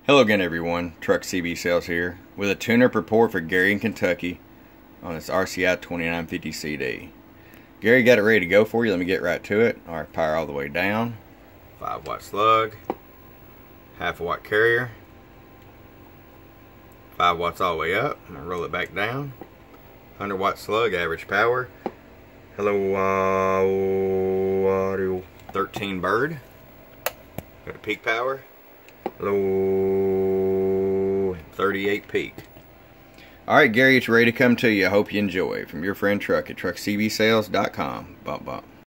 Hello again everyone, Truck CB Sales here with a tune-up report for Gary in Kentucky on this RCI-2950cd. Gary got it ready to go for you. Let me get right to it. Alright, power all the way down. 5-watt slug, half a watt carrier, 5 watts all the way up. I'm going to roll it back down. 100-watt slug, average power. Hello audio 13 bird. Got a peak power. Hello 38 peak. Alright Gary, it's ready to come to you. I hope you enjoy. From your friend Truck at truckcbsales.com. Bump bump.